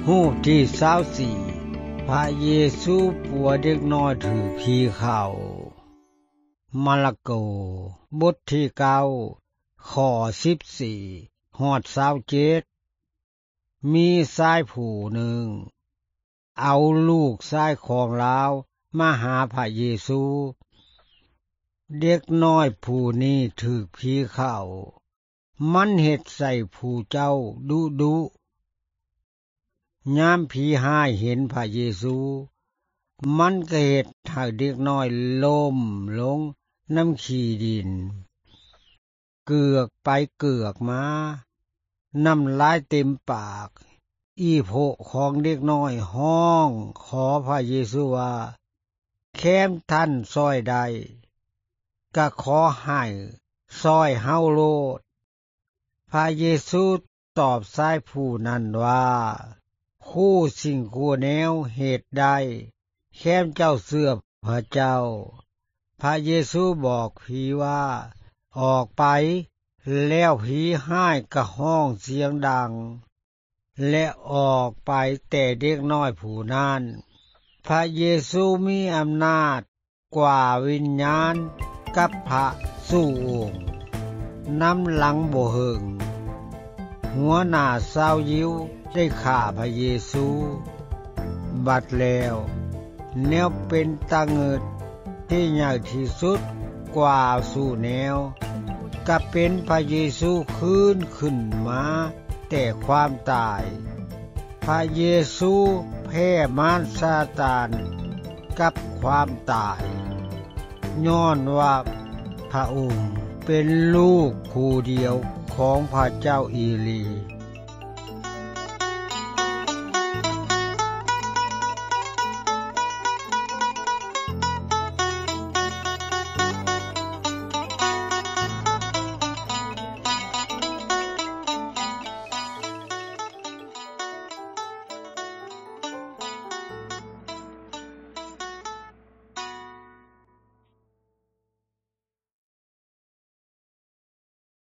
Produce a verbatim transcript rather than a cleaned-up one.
รูปที่ยี่สิบสี่พระเยซูปัวเด็กน้อยถือผีเข้ามาระโกบทที่เก้าข้อสิบสี่ฮอดยี่สิบเจ็ดมีชายผู้หนึ่งเอาลูกชายของลาวมาหาพระเยซูเด็กน้อยผู้นี้ถูกผีเข้ามันเฮ็ดใส่ผู้เจ้าดุดุยามผีหายเห็นพระเยซูมันก็เฮ็ดให้เด็กน้อยล้มลงน้ำขี้ดินเกือกไปเกือกมาน้ำลายเต็มปากอีโผของเด็กน้อยห้องขอพระเยซูว่าแค้มท่านซอยใดก็ขอให้ซอยเฮาโลดพระเยซูตอบชายผู้นั้นว่าคู่สิ่งคู่แนวเหตุใดแค้มเจ้าเสื้อพระเจ้าพระเยซูบอกผีว่าออกไปแล้วผีห้ายก็ห้องเสียงดังและออกไปแต่เด็กน้อยผู้นั้นพระเยซูมีอำนาจกว่าวิญญาณกับพระสู่องค์น้ำหลังบ่เหิงหัวหน้าชาวยิวได้ฆ่าพระเยซูบัดแล้วแนวเป็นตาเงิดที่ใหญ่ที่สุดกว่าสู่แนวก็เป็นพระเยซูคืนขึ้นมาแต่ความตายพระเยซูแพ้มารซาตานกับความตายย้อนว่าพระองค์เป็นลูกผู้เดียวของพระเจ้าอีหลี